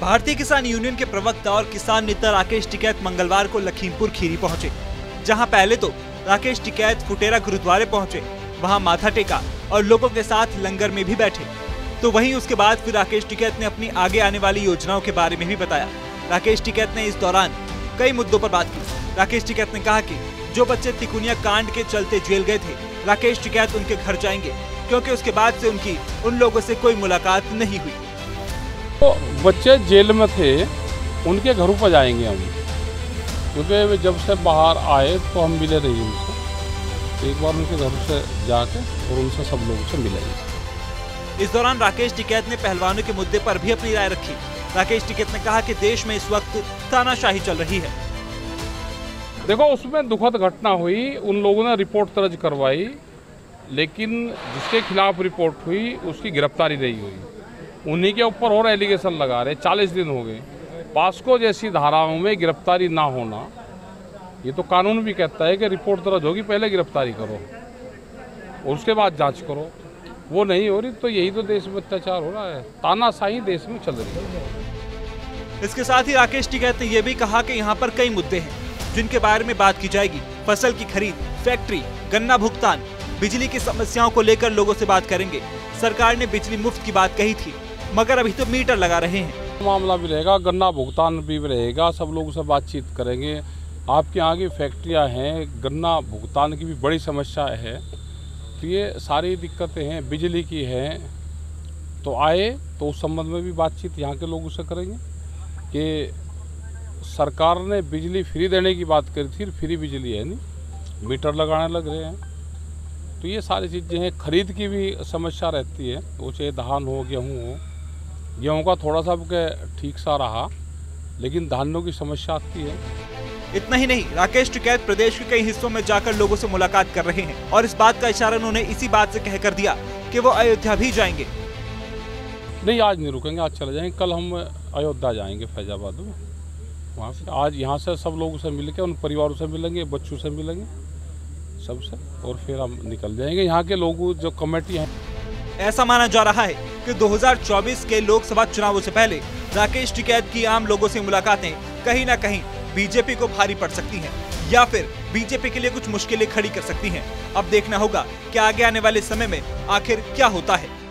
भारतीय किसान यूनियन के प्रवक्ता और किसान नेता राकेश टिकैत मंगलवार को लखीमपुर खीरी पहुंचे, जहां पहले तो राकेश टिकैत फुटेरा गुरुद्वारे पहुंचे, वहां माथा टेका और लोगों के साथ लंगर में भी बैठे। तो वहीं उसके बाद फिर राकेश टिकैत ने अपनी आगे आने वाली योजनाओं के बारे में भी बताया। राकेश टिकैत ने इस दौरान कई मुद्दों पर बात की। राकेश टिकैत ने कहा कि जो बच्चे तिकुनिया कांड के चलते जेल गए थे, राकेश टिकैत उनके घर जाएंगे, क्योंकि उसके बाद से उनकी उन लोगों से कोई मुलाकात नहीं हुई। तो बच्चे जेल में थे, उनके घरों पर जाएंगे हम, क्योंकि जब से बाहर आए तो हम मिले नहीं उनसे। तो एक बार उनके घर से जाके और उनसे सब लोगों से मिलेंगे। इस दौरान राकेश टिकैत ने पहलवानों के मुद्दे पर भी अपनी राय रखी। राकेश टिकैत ने कहा कि देश में इस वक्त तानाशाही चल रही है। देखो, उसमें दुखद घटना हुई, उन लोगों ने रिपोर्ट दर्ज करवाई, लेकिन जिसके खिलाफ रिपोर्ट हुई उसकी गिरफ्तारी नहीं हुई। उन्हीं के ऊपर और एलिगेशन लगा रहे। 40 दिन हो गए। पास्को जैसी धाराओं में गिरफ्तारी ना होना, ये तो कानून भी कहता है कि रिपोर्ट दर्ज होगी, पहले गिरफ्तारी करो और उसके बाद जांच करो। वो नहीं हो रही, तो यही तो देश में अत्याचार हो रहा है, तानाशाही देश में चल रही है। इसके साथ ही राकेश टिकैत ने यह भी कहा कि यहाँ पर कई मुद्दे हैं जिनके बारे में बात की जाएगी। फसल की खरीद, फैक्ट्री, गन्ना भुगतान, बिजली की समस्याओं को लेकर लोगों से बात करेंगे। सरकार ने बिजली मुफ्त की बात कही थी, मगर अभी तो मीटर लगा रहे हैं। मामला भी रहेगा, गन्ना भुगतान भी रहेगा, सब लोगों से बातचीत करेंगे। आपके यहाँ की फैक्ट्रियाँ हैं, गन्ना भुगतान की भी बड़ी समस्या है, तो ये सारी दिक्कतें हैं, बिजली की है। तो आए तो उस संबंध में भी बातचीत यहाँ के लोगों से करेंगे कि सरकार ने बिजली फ्री देने की बात करी थी, फ्री बिजली है नहीं, मीटर लगाने लग रहे हैं। तो ये सारी चीज़ें हैं। खरीद की भी समस्या रहती है, वो चाहे धान हो, गेहूँ हो। गेहूँ का थोड़ा सा ठीक सा रहा, लेकिन धानों की समस्या आती है। इतना ही नहीं, राकेश टिकैत प्रदेश के कई हिस्सों में जाकर लोगों से मुलाकात कर रहे हैं और इस बात का इशारा उन्होंने इसी बात से कहकर दिया कि वो अयोध्या भी जाएंगे। नहीं, आज नहीं रुकेंगे, आज चले जाएंगे। कल हम अयोध्या जाएंगे, फैजाबाद में। वहाँ से आज यहाँ से सब लोगों से मिल के, उन परिवारों से मिलेंगे, बच्चों से मिलेंगे, सबसे, और फिर हम निकल जाएंगे। यहाँ के लोग जो कमेटी है, ऐसा माना जा रहा है कि 2024 के लोकसभा चुनावों से पहले राकेश टिकैत की आम लोगों से मुलाकातें कहीं न कहीं बीजेपी को भारी पड़ सकती हैं, या फिर बीजेपी के लिए कुछ मुश्किलें खड़ी कर सकती हैं। अब देखना होगा कि आगे आने वाले समय में आखिर क्या होता है।